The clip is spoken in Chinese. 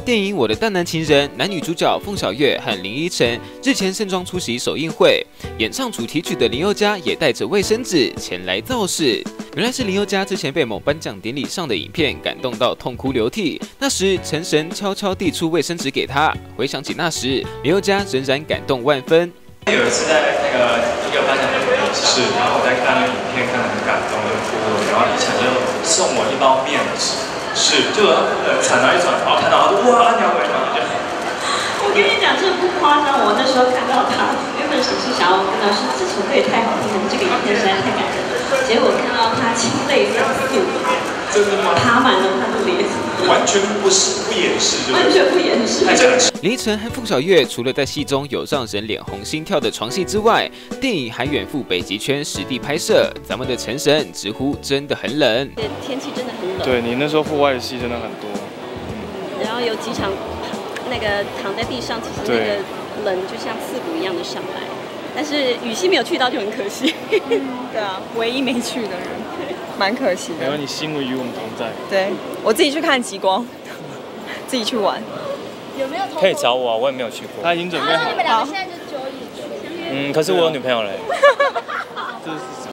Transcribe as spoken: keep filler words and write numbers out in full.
电影《我的淡男情人》男女主角凤小岳和林依晨日前盛装出席首映会，演唱主题曲的林宥嘉也带着卫生纸前来造势。原来是林宥嘉之前被某颁奖典礼上的影片感动到痛哭流涕，那时陈神悄悄递出卫生纸给他。回想起那时，林宥嘉仍然感动万分。 有一次在那个一个颁奖典礼上，是，然后我在看那个影片，看得很感动，就哭了。然后以前就送我一包面纸。 是，就呃转了一转，然后看到他说哇，安娘回来了。 我跟你讲，这不夸张。我那时候看到他，原本只是想要跟他说这首歌也太好听了，这个影片实在太感人了。结果看到他清泪如素， 真的吗？ 爬满了他的脸， 完全不是不掩饰， 完全不掩饰。 林依晨和凤小岳除了在戏中有让人脸红心跳的床戏之外，电影还远赴北极圈实地拍摄。咱们的陈神直呼真的很冷， 天气真的很冷。 对你那时候户外的戏真的很多， 嗯、然后有几场那个躺在地上，其实那个冷就像刺骨一样的上来。但是雨熙没有去到就很可惜。 嗯、对啊，唯一没去的人，蛮可惜的。 没有，你心与我们同在。 对我自己去看极光，自己去玩。 有没有？ 可以找我啊，我也没有去过。他已经准备好了。 你们两个现在就揪一起去。 嗯，可是我有女朋友嘞。 这是。